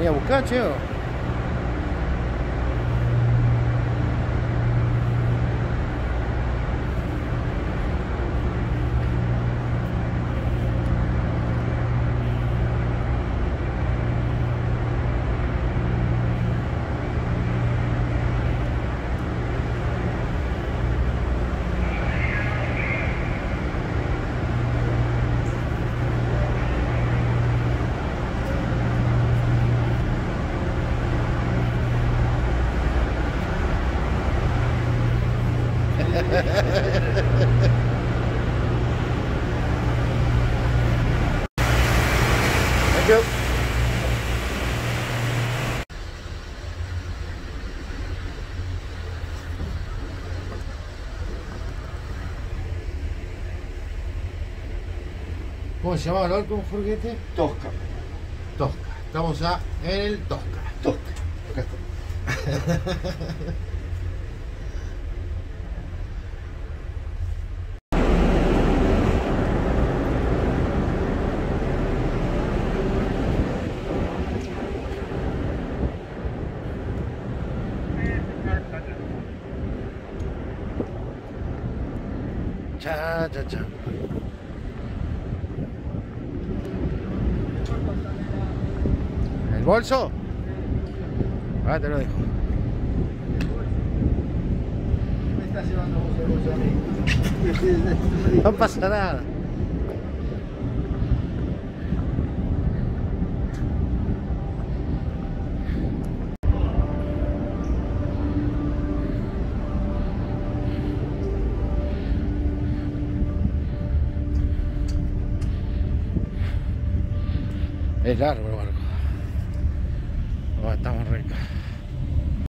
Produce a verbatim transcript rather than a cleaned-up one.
venía a buscar, cheo. Thank you. ¿Cómo se llamaba el barco, Jorge? Este? Tosca. Tosca. Estamos ya en el Tosca. Tosca. Acá está. Cha, cha, cha. ¿El bolso? Ah, te lo dejo. Me está llevando vos el bolso a mí. No pasa nada. Es largo el barco. Oh, estamos ricos.